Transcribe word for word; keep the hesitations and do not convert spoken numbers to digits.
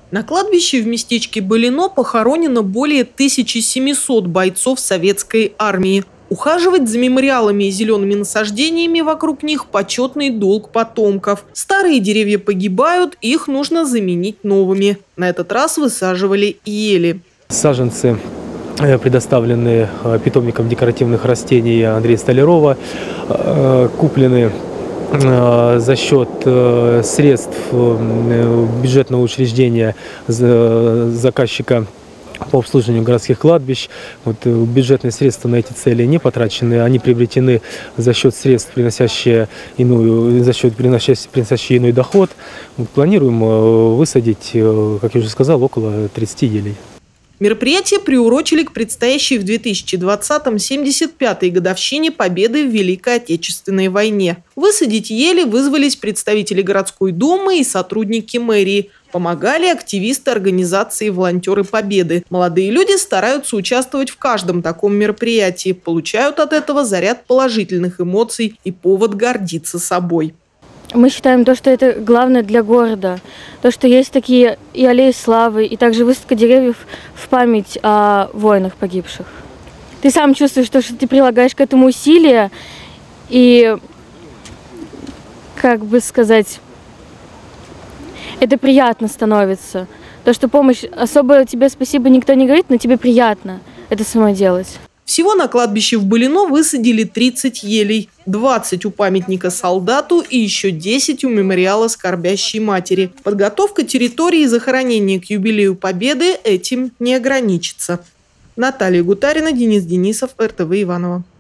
На кладбище в местечке Былино похоронено более тысячи семисот бойцов советской армии. Ухаживать за мемориалами и зелеными насаждениями вокруг них – почетный долг потомков. Старые деревья погибают, их нужно заменить новыми. На этот раз высаживали ели. Саженцы предоставлены питомником декоративных растений Андрея Столярова, куплены за счет средств бюджетного учреждения заказчика по обслуживанию городских кладбищ. Вот, бюджетные средства на эти цели не потрачены, они приобретены за счет средств, приносящие иную, за счет приносящие, приносящие иной доход. Вот, планируем высадить, как я уже сказал, около тридцати елей. Мероприятие приурочили к предстоящей в две тысячи двадцатом семьдесят пятой годовщине Победы в Великой Отечественной войне. Высадить ели вызвались представители городской думы и сотрудники мэрии. Помогали активисты организации «Волонтеры Победы». Молодые люди стараются участвовать в каждом таком мероприятии, получают от этого заряд положительных эмоций и повод гордиться собой. Мы считаем то, что это главное для города. То, что есть такие и аллеи славы, и также высадка деревьев в память о воинах погибших. Ты сам чувствуешь, то, что ты прилагаешь к этому усилия, и, как бы сказать, это приятно становится. То, что помощь, особо тебе спасибо никто не говорит, но тебе приятно это самой делать. Всего на кладбище в Былино высадили тридцать елей, двадцать у памятника солдату и еще десять у мемориала скорбящей матери. Подготовка территории захоронения к юбилею Победы этим не ограничится. Наталья Гутарина, Денис Денисов, эр тэ вэ Иваново.